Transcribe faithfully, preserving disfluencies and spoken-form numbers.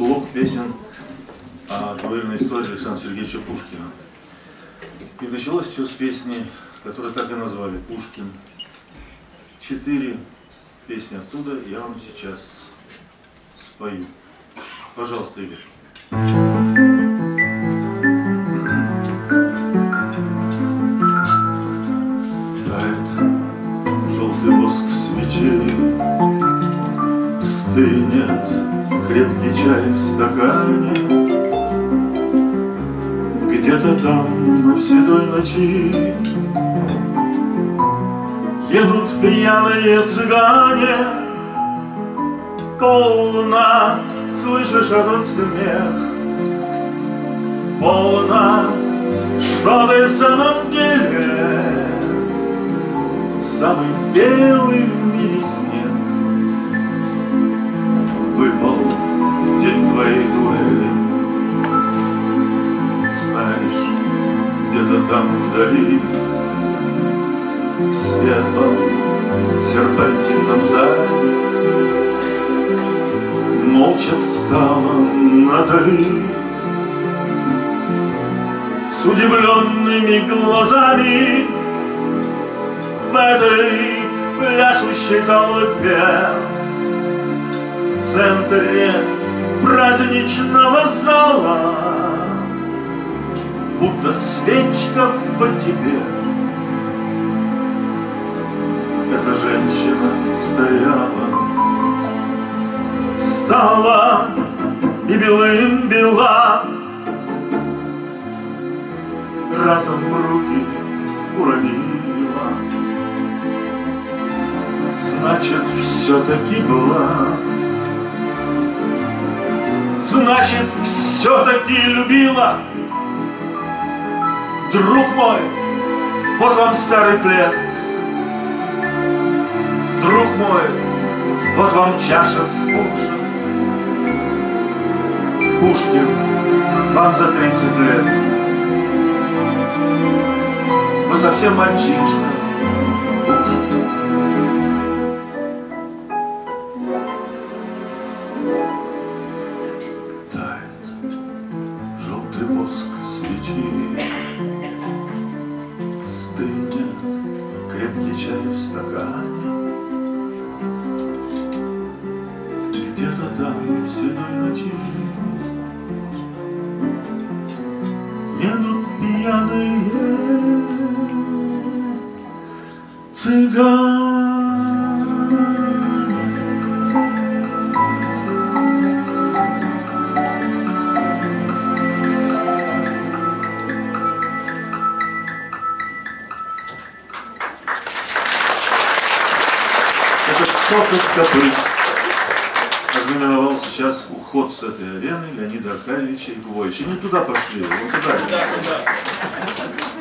блок песен о двоюродной истории Александра Сергеевича Пушкина. И началось все с песни, которую так и назвали «Пушкин». Четыре песни оттуда я вам сейчас спою. Пожалуйста, Игорь. Желтый воск свечей, стынет крепкий чай в стакане. Где-то там в седой ночи едут пьяные цыгане. Полно, слышишь этот смех? Полно, что ты в самом деле самый белый в мире снег. Выпал день твоей дуэли. Знаешь, где-то там вдали, в светлом серпантинном зале, молча встала Натали с удивленными глазами. В этой пляшущей толпе в центре праздничного зала будто свечка по тебе. Эта женщина стояла, встала и белым бела, разом руки уронила. Значит, все-таки была, значит, все-таки любила. Друг мой, вот вам старый плед. Друг мой, вот вам чаша с пуншем. Пушкин, вам за тридцать лет. Вы совсем мальчишка, Пушкин. Тает желтый воск свечи, стынет крепкий чай в стакане. Где-то там в седой ночи едут пьяные цыгане. Этот цокот копыт ознаменовал сейчас уход с этой арены Леонида Аркадьевича Ягуовича. Не туда пошли, вот туда.